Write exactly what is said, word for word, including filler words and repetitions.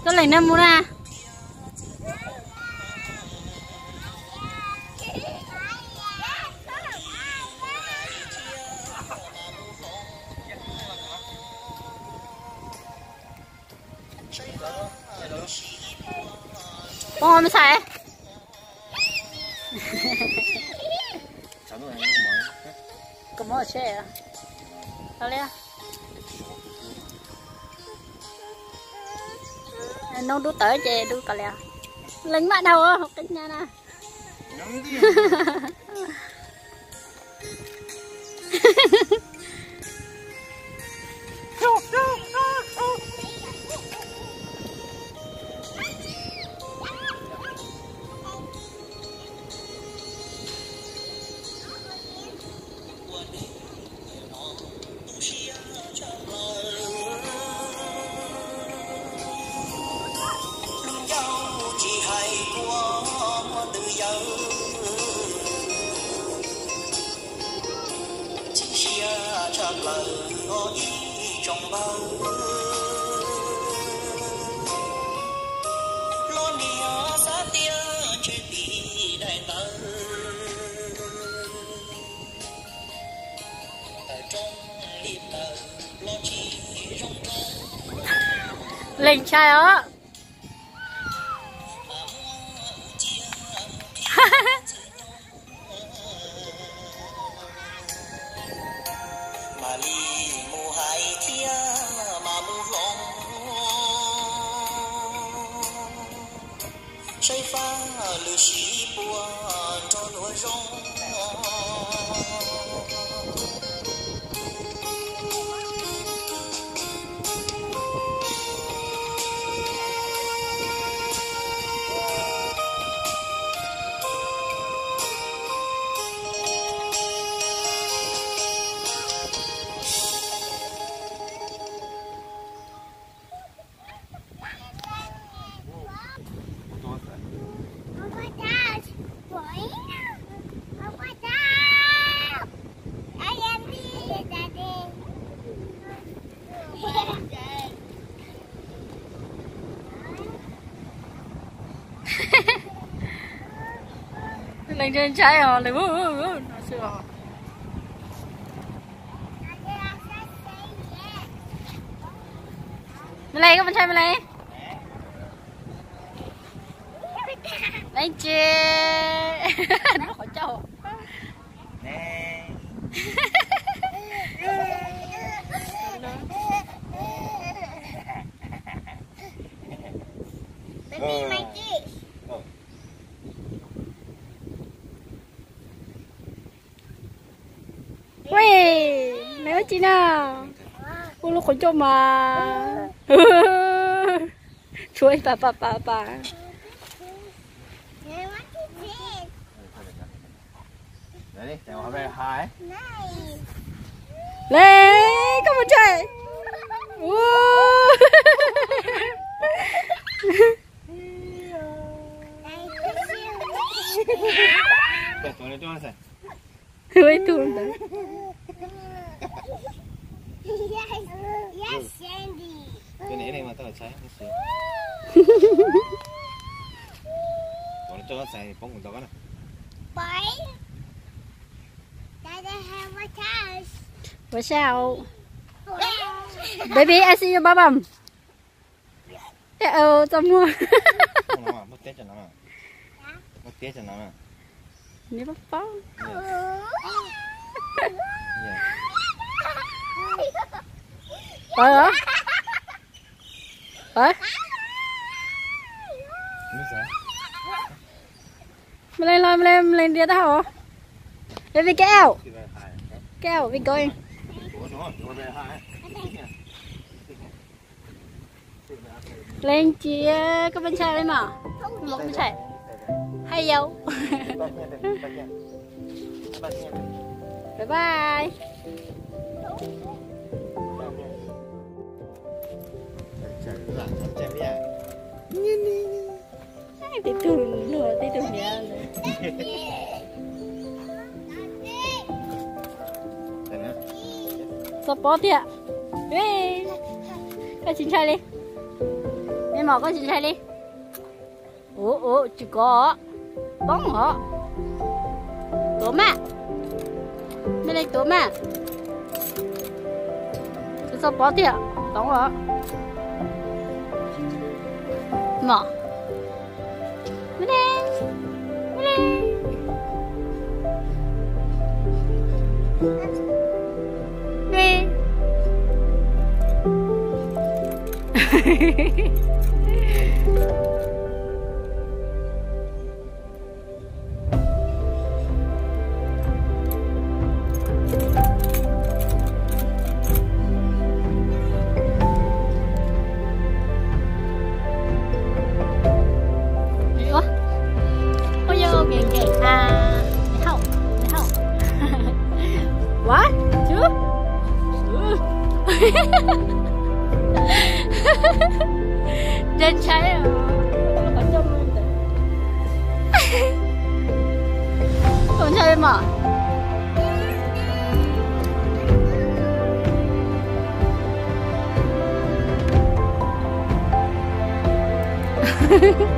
Tôi lấy năm mua ra. Con mới xài. Có mỏ xe à? Đâu lẽ? Nó đu tới chè đu cả lẹ. Lính bạn đâu á, học cách nha nè. Linh trai á. Lên trên trái hả? Lấy bút bút bút. Nó sửa. Mày lấy cái con trai mày lấy. Lấy chê. Nó khỏi trâu. Nè. Baby, my dish. Wih, mẹ chị nào? Ôi nó khỏi cho mà. Chuối bà bà bà bà. Đấy đi, để về hai. Lên, come on chơi. Để tôi lên cho xem. Ui tuôn đấy. Yes, Sandy. Cái này này mà tao trái nó sửa. Tôi cho nó xài bóng của tao này. Boy. Dad, I have a touch. What's out? Baby, I see your bum. Ờ, tao mua. Không nào mà, mất tết cho nó mà. Mất tết cho nó mà. Nếu bắt pháo. Rồi hả? Rồi? Mày lên lên lên lên đi tao hả? Baby keo. Keo, we going. Lên chia có bên trái đấy mà. Một bên trái. Hay dâu. Bye bye. Tí thường nữa, tí thường nhớ. Support ya. Hey. Cái chín trai đi. Lấy mỏ con chị trai đi. Ủa ủa chỉ có bóng hả? Tố mà. Bên đây tố mà. Cái sao bó tiệt bóng hả? Mỏ. Bên đây. Bên đây. Đi. What? Two? Dan saya macam mana? Kamu cari mak? Hehehe